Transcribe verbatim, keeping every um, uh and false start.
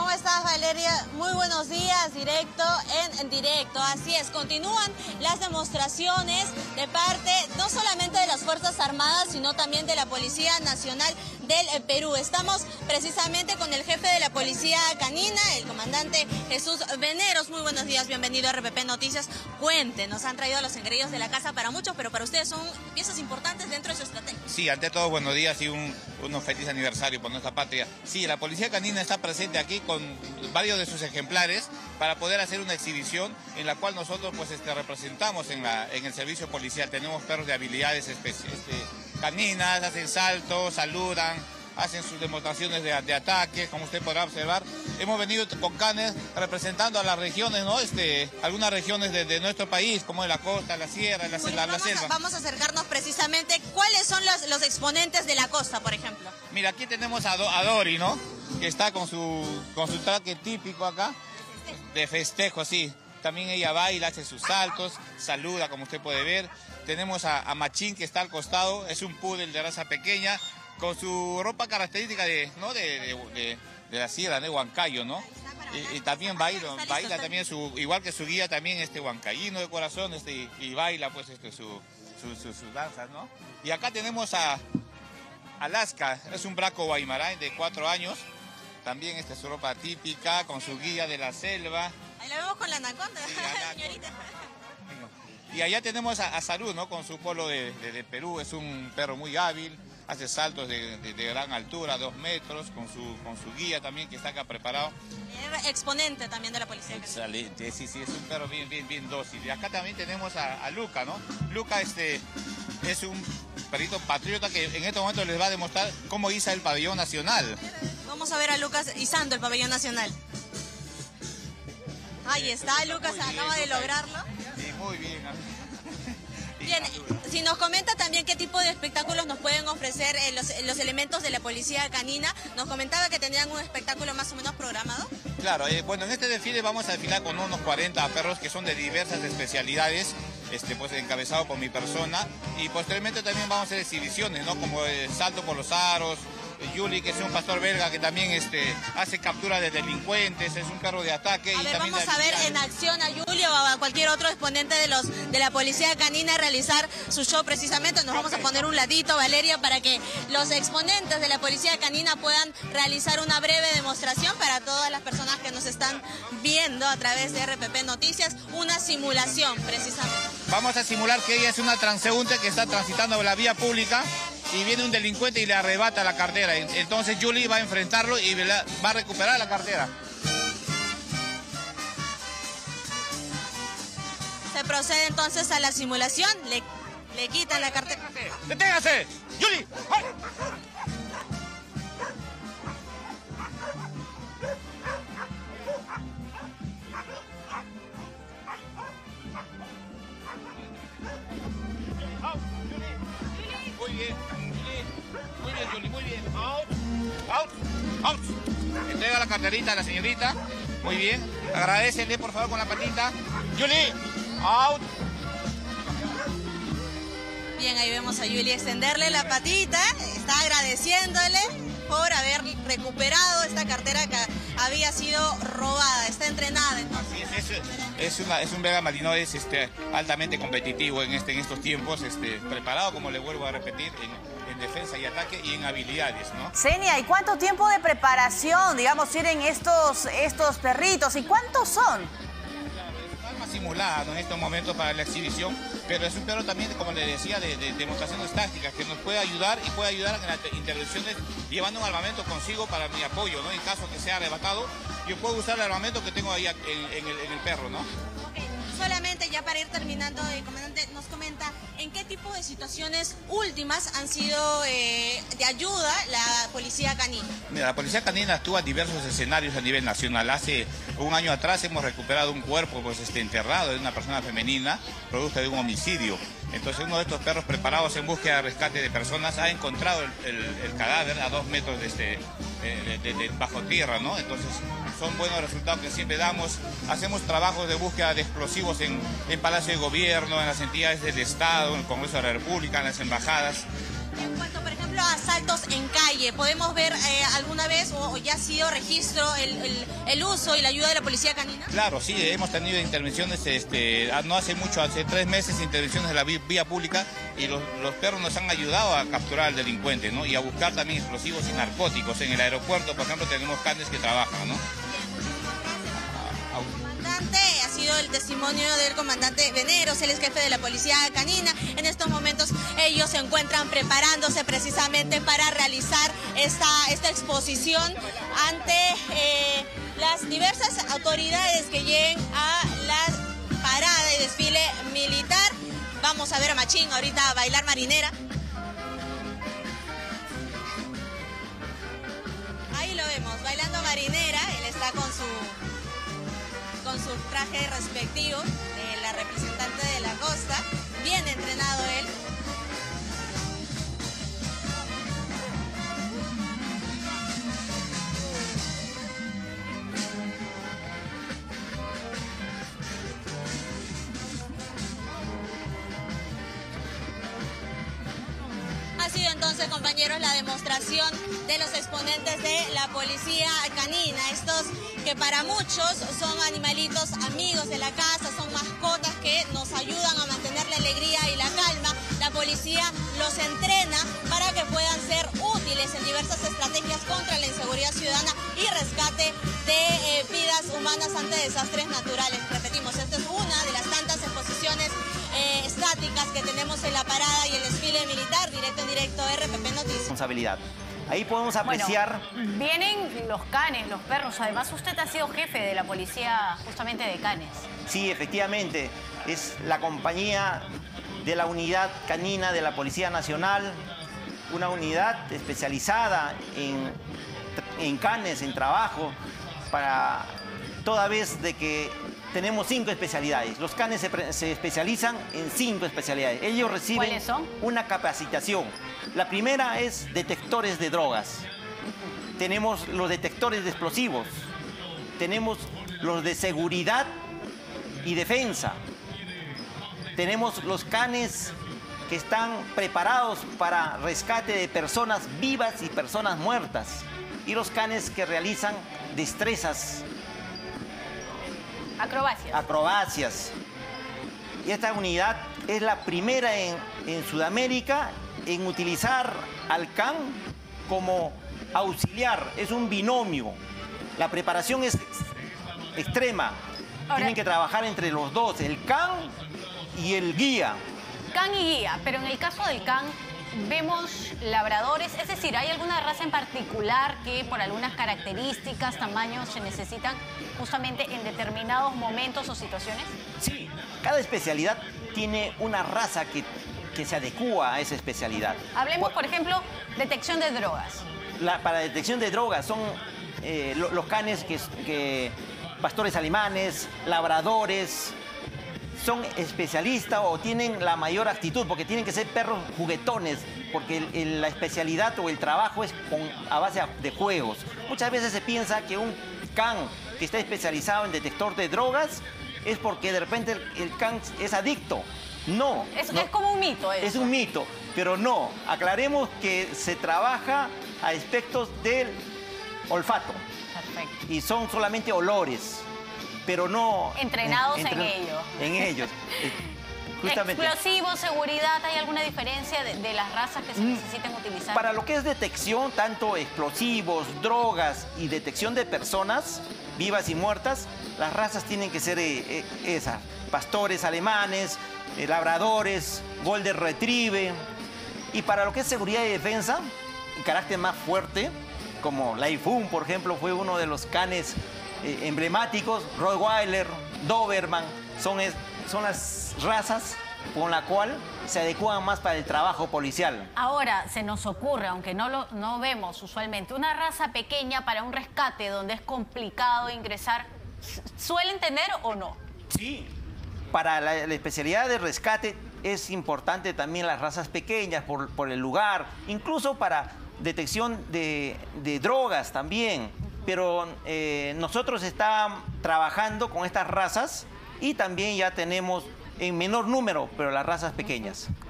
¿Cómo estás, Valeria? Muy buenos días, directo en, en directo. Así es, continúan las demostraciones de parte no solamente de las Fuerzas Armadas, sino también de la Policía Nacional del Perú. Estamos precisamente con el jefe de la Policía Canina, el comandante Jesús Veneros. Muy buenos días, bienvenido a R P P Noticias. Cuéntenos, han traído los engreídos de la casa para muchos, pero para ustedes son piezas importantes dentro de su estrategia. Sí, ante todo, buenos días y un, un feliz aniversario por nuestra patria. Sí, la Policía Canina está presente aquí con varios de sus ejemplares para poder hacer una exhibición en la cual nosotros pues este, representamos en, la, en el servicio policial. Tenemos perros de habilidades este, caninas, hacen saltos, saludan, hacen sus demostraciones de, de ataque, como usted podrá observar. Hemos venido con canes representando a las regiones, ¿no? Este, algunas regiones de, de nuestro país, como de la costa, la sierra, la, la, la selva. A, vamos a acercarnos precisamente. ¿Cuáles son los, los exponentes de la costa, por ejemplo? Mira, aquí tenemos a, Do, a Dori, ¿no? Que está con su, con su traje típico acá, de festejo, sí. También ella baila, hace sus saltos, saluda, como usted puede ver. Tenemos a, a Machín, que está al costado, es un poodle de raza pequeña, con su ropa característica de, ¿no? de, de, de, de la sierra, de Huancayo, ¿no? Y, y también baila, baila también, su, igual que su guía, también este huancayino de corazón, este, y, y baila pues este, su, su, su, sus danzas, ¿no? Y acá tenemos a Alaska, es un braco guaymarán de cuatro años, también este, su ropa típica, con su guía de la selva. Ahí la vemos con la anaconda, sí, anaconda. Señorita. Y allá tenemos a, a Salud, ¿no? Con su polo de, de, de Perú, es un perro muy hábil, hace saltos de, de, de gran altura, dos metros, con su, con su guía también que está acá preparado. Exponente también de la policía. Excelente, sí, sí, es un perro bien, bien, bien dócil. Y acá también tenemos a, a Luca, ¿no? Luca este, es un perrito patriota que en este momento les va a demostrar cómo iza el pabellón nacional. Vamos a ver a Lucas izando el pabellón nacional. Ahí está, Lucas, bien, acaba de lograrlo. Sí, muy bien. Bien, si nos comenta también qué tipo de espectáculos nos pueden ofrecer eh, los, los elementos de la Policía Canina. Nos comentaba que tenían un espectáculo más o menos programado. Claro, eh, bueno, en este desfile vamos a desfilar con unos cuarenta perros que son de diversas especialidades, este, pues encabezado por mi persona. Y posteriormente también vamos a hacer exhibiciones, ¿no? Como el salto por los aros. Yuli, que es un pastor belga que también este, hace captura de delincuentes, es un perro de ataque. A y ver, también vamos a ver en acción a Yuli o a cualquier otro exponente de los de la Policía Canina realizar su show precisamente. Nos vamos a poner un ladito, Valeria, para que los exponentes de la Policía Canina puedan realizar una breve demostración para todas las personas que nos están viendo a través de R P P Noticias, una simulación precisamente. Vamos a simular que ella es una transeúnte que está transitando la vía pública y viene un delincuente y le arrebata la cartera. Entonces Julie va a enfrentarlo y va a recuperar la cartera. Se procede entonces a la simulación, le, le quitan la cartera. ¡Deténgase! ¡Julie! ¡Ay! Muy bien, muy bien, Julie, muy bien. Out, out, out. Entrega la carterita a la señorita. Muy bien. Agradecele, por favor, con la patita. Julie, out. Bien, ahí vemos a Julie extenderle la patita. Está agradeciéndole por haber recuperado esta cartera que había sido robada. Está entrenada entonces. Así es, es, es, una, es un Vega Malinois este, altamente competitivo en, este, en estos tiempos, este, preparado, como le vuelvo a repetir, en, en defensa y ataque y en habilidades, ¿no? Senia, ¿y cuánto tiempo de preparación, digamos, tienen estos, estos perritos? ¿Y cuántos son? Arma simulada, ¿no? En estos momentos para la exhibición, pero es un perro también, como le decía, de, de demostraciones tácticas que nos puede ayudar y puede ayudar en las intervenciones llevando un armamento consigo para mi apoyo, ¿no? En caso que sea arrebatado, yo puedo usar el armamento que tengo ahí en, en, el, en el perro, ¿no? Okay. Solamente ya para ir terminando, el comandante nos comenta en qué tipo de situaciones últimas han sido eh, de ayuda la Policía Canina. Mira, la Policía Canina actúa en diversos escenarios a nivel nacional. Hace un año atrás hemos recuperado un cuerpo pues, este, enterrado de una persona femenina, producto de un homicidio. Entonces uno de estos perros preparados en búsqueda de rescate de personas ha encontrado el, el, el cadáver a dos metros de este, de, de, de, bajo tierra, ¿no? Entonces son buenos resultados que siempre damos. Hacemos trabajos de búsqueda de explosivos en, en Palacio de Gobierno, en las entidades del Estado, en el Congreso de la República, en las embajadas. En cuanto, por ejemplo, ejemplo, asaltos en calle, ¿podemos ver eh, alguna vez o, o ya ha sido registro el, el, el uso y la ayuda de la policía canina? Claro, sí, hemos tenido intervenciones, este, no hace mucho, hace tres meses, intervenciones de la vía, vía pública y los, los perros nos han ayudado a capturar al delincuente, ¿no? Y a buscar también explosivos y narcóticos. En el aeropuerto, por ejemplo, tenemos canes que trabajan, ¿no? Ha sido el testimonio del comandante Veneros, él es jefe de la policía canina. En estos momentos ellos se encuentran preparándose precisamente para realizar esta, esta exposición ante eh, las diversas autoridades que lleguen a la parada y desfile militar. Vamos a ver a Machín ahorita a bailar marinera. Ahí lo vemos, bailando marinera, él está con su... con su traje respectivo, eh, la representante de la costa, bien entrenado él. Ha sido entonces, compañeros, la demostración de los exponentes de la policía canina, estos que para muchos son animalitos amigos de la casa, son mascotas que nos ayudan a mantener la alegría y la calma. La policía los entrena para que puedan ser útiles en diversas estrategias contra la inseguridad ciudadana y rescate de eh, vidas humanas ante desastres naturales. Repetimos, esta es una de las tantas exposiciones eh, estáticas que tenemos en la parada y el desfile militar. Directo en directo, R P P Noticias. Responsabilidad. Ahí podemos apreciar... Bueno, vienen los canes, los perros. Además, usted ha sido jefe de la policía justamente de canes. Sí, efectivamente. Es la compañía de la unidad canina de la Policía Nacional, una unidad especializada en, en canes, en trabajo, para toda vez de que tenemos cinco especialidades. Los canes se, se especializan en cinco especialidades. Ellos reciben ¿Cuáles son? Una capacitación. La primera es detectores de drogas. Tenemos los detectores de explosivos. Tenemos los de seguridad y defensa. Tenemos los canes que están preparados para rescate de personas vivas y personas muertas. Y los canes que realizan destrezas. Acrobacias. Acrobacias. Y esta unidad es la primera en, en Sudamérica en utilizar al can como auxiliar. Es un binomio. La preparación es extrema. Ahora, tienen que trabajar entre los dos, el can y el guía. Can y guía, pero en el caso del can vemos labradores, es decir, ¿hay alguna raza en particular que por algunas características, tamaños se necesitan justamente en determinados momentos o situaciones? Sí, cada especialidad tiene una raza que, que se adecua a esa especialidad. Hablemos, por ejemplo, detección de drogas. La, para detección de drogas son eh, lo, los canes que, que pastores alemanes, labradores, son especialistas o tienen la mayor actitud, porque tienen que ser perros juguetones, porque el, el, la especialidad o el trabajo es con, a base de juegos. Muchas veces se piensa que un can que está especializado en detector de drogas es porque de repente el, el can es adicto. No. Es, no. es como un mito eso. Es un mito, pero no. Aclaremos que se trabaja a aspectos del olfato. Perfecto. Y son solamente olores, pero no... Entrenados en, entre, en ello. En ellos. Justamente. Explosivos, seguridad, ¿hay alguna diferencia de, de las razas que se necesitan utilizar? Para lo que es detección, tanto explosivos, drogas y detección de personas vivas y muertas, las razas tienen que ser eh, eh, esas. Pastores alemanes, eh, labradores, golden retriever. Y para lo que es seguridad y defensa, en carácter más fuerte, como Lai Fun, por ejemplo, fue uno de los canes eh, emblemáticos, Rottweiler, Doberman, son, es, son las razas con la cual se adecuan más para el trabajo policial. Ahora, se nos ocurre, aunque no lo no vemos usualmente, una raza pequeña para un rescate donde es complicado ingresar, ¿suelen tener o no? Sí, para la, la especialidad de rescate es importante también las razas pequeñas por, por el lugar, incluso para detección de, de drogas también. Pero eh, nosotros estamos trabajando con estas razas y también ya tenemos en menor número, pero las razas pequeñas.